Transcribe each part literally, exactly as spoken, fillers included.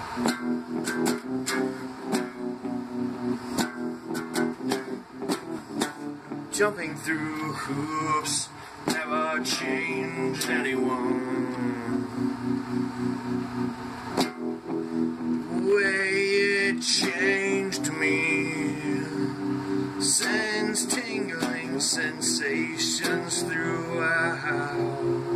Jumping through hoops never changed anyone. The way it changed me sends tingling sensations throughout.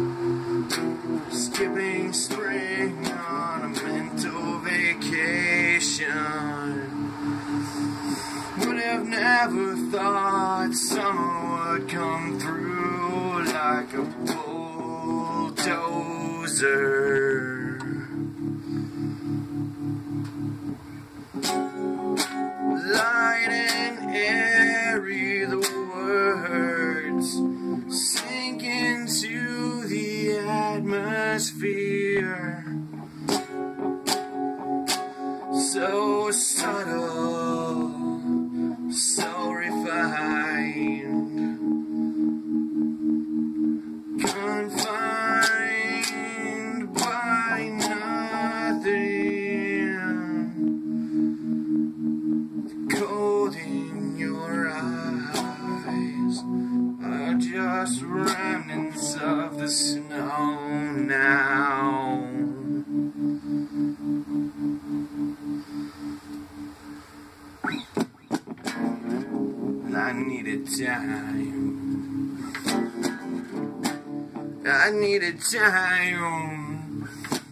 Skipping spring on a mental vacation. Would have never thought summer would come through like a bulldozer. Light and airy, the words sink into the atmosphere. So subtle, so refined, confined by nothing. The cold in your eyes are just remnants of the snow now. I needed time. I needed time.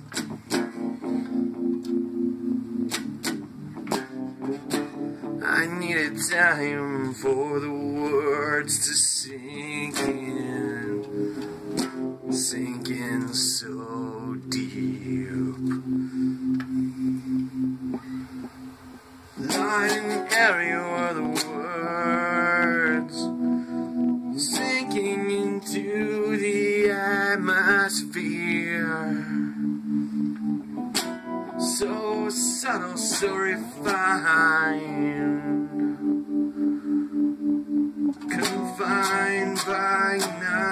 I needed time for the words to sink in, sink in so deep. Light and airy were the words sinking into the atmosphere. So subtle, so refined, confined by night.